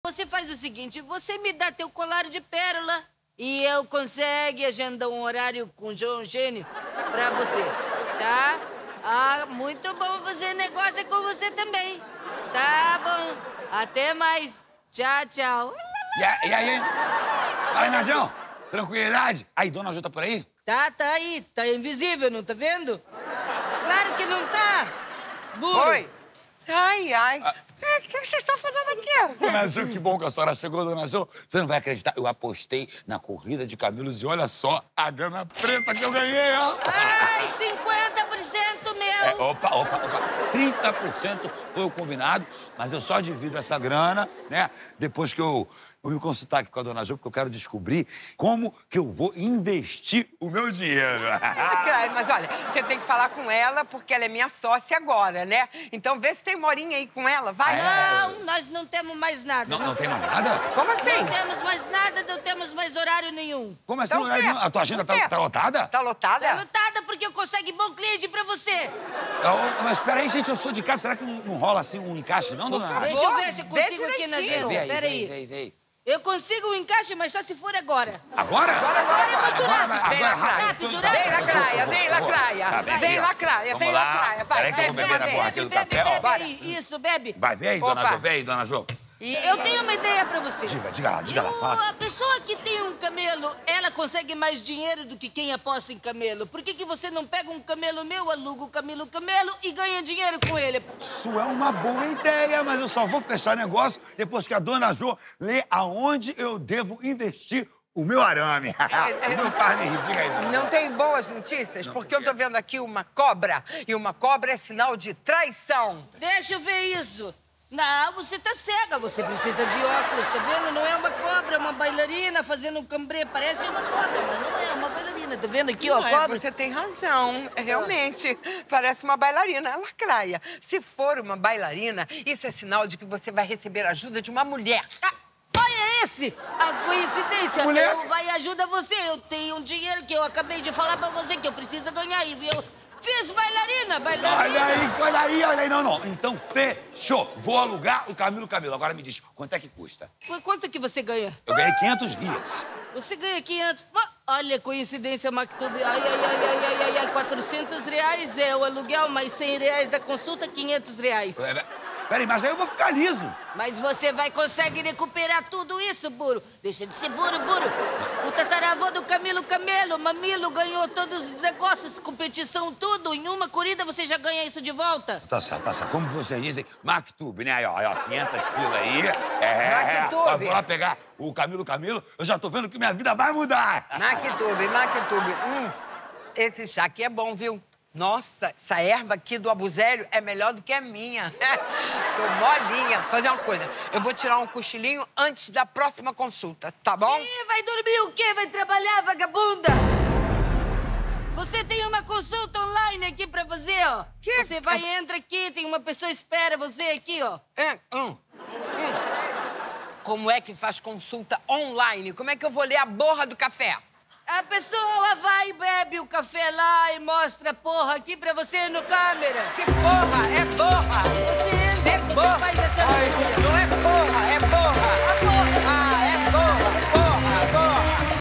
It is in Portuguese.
você faz o seguinte, você me dá teu colar de pérola e eu consigo agendar um horário com o João Gênio pra você, tá? Ah, muito bom fazer negócio com você também. Tá bom. Até mais. Tchau, tchau. E aí? Fala aí, Najão. Tranquilidade? Aí, Dona Ju tá por aí? Tá aí. Tá invisível, não tá vendo? Claro que não tá. Burro. Oi. Ai. O que vocês estão fazendo aqui? Dona Ju, que bom que a senhora chegou, Dona Ju. Você não vai acreditar, eu apostei na corrida de camelos e olha só a grana preta que eu ganhei, ó. Ai, 50% meu. Opa. 30% foi o combinado, mas eu só divido essa grana, né, depois que eu vou me consultar aqui com a Dona Ju, porque eu quero descobrir como que eu vou investir o meu dinheiro. Mas olha, você tem que falar com ela, porque ela é minha sócia agora, né? Então vê se tem uma horinha aí com ela, vai. Não, nós não temos mais nada. Não tem mais nada? Como assim? Não temos mais nada, não temos mais horário nenhum. Como assim? Então, o quê? A tua agenda tá lotada? Tá lotada? Tá lotada porque eu consegui bom cliente pra você. Mas espera aí, gente, eu sou de casa. Será que não rola assim um encaixe, não, Dona Ju? Deixa eu ver se eu consigo aqui na direitinho. agenda. Pera aí. Vem. Eu consigo um encaixe, mas só se for agora. Agora? Agora é muito rápido. Vem lacraia, rápido, vem lacraia, vem lacraia. Vem lacraia, vem lacraia. Vai, Peraí que eu vou beber na borra aqui do café, ó. Bora. Isso, bebe. Vai, vem aí, Dona Ju, vem aí, Dona Ju. Eu tenho uma ideia pra você. Diga lá, fala. A pessoa que tem um camelo, ela consegue mais dinheiro do que quem aposta em camelo. Por que você não pega um camelo meu, aluga o camelo e ganha dinheiro com ele? Isso é uma boa ideia, mas eu só vou fechar negócio depois que a Dona Ju lê aonde eu devo investir o meu arame. O meu carne, diga aí. Não tem boas notícias, porque eu tô vendo aqui uma cobra, e uma cobra é sinal de traição. Deixa eu ver isso. Não, você tá cega, você precisa de óculos, tá vendo? Não é uma cobra, é uma bailarina fazendo um cambrê. Parece uma cobra, mas não é uma bailarina. Tá vendo aqui, ó, cobra? Você tem razão, realmente. Parece uma bailarina, é lacraia. Se for uma bailarina, isso é sinal de que você vai receber ajuda de uma mulher. Olha esse! A coincidência. Mulher? Eu vai ajuda você. Eu tenho um dinheiro que eu acabei de falar pra você que eu preciso ganhar e viu? Fiz bailarina. Olha aí. Não. Então, fechou. Vou alugar o Camilo. Agora me diz, quanto é que custa? Quanto que você ganha? Eu ganhei 500 rias. Você ganha 500... Olha, coincidência, Maktub. Ai, 400 reais é o aluguel, mais 100 reais da consulta, 500 reais. Peraí, mas aí eu vou ficar liso. Mas você vai conseguir recuperar tudo isso, burro. Deixa de ser burro. O tataravô do Camilo, Mamilo, ganhou todos os negócios, competição, tudo. Em uma corrida você já ganha isso de volta. Tá certo. Como vocês dizem, Maktub, né? Aí, ó, 500 pila aí. Maktub. Eu vou lá pegar o Camilo. Eu já tô vendo que minha vida vai mudar. Maktub. Esse chá aqui é bom, viu? Nossa, essa erva aqui do abusélio é melhor do que a minha. Tô molinha. Vou fazer uma coisa, eu vou tirar um cochilinho antes da próxima consulta, tá bom? Ih, vai dormir o quê? Vai trabalhar, vagabunda? Você tem uma consulta online aqui pra você, ó. Você vai, entra aqui, tem uma pessoa espera você aqui, ó. Como é que faz consulta online? Como é que eu vou ler a borra do café? A pessoa vai e bebe o café lá e mostra a porra aqui pra você no câmera. Que porra? É borra! Você entra, você faz essa loucura. Não é porra, é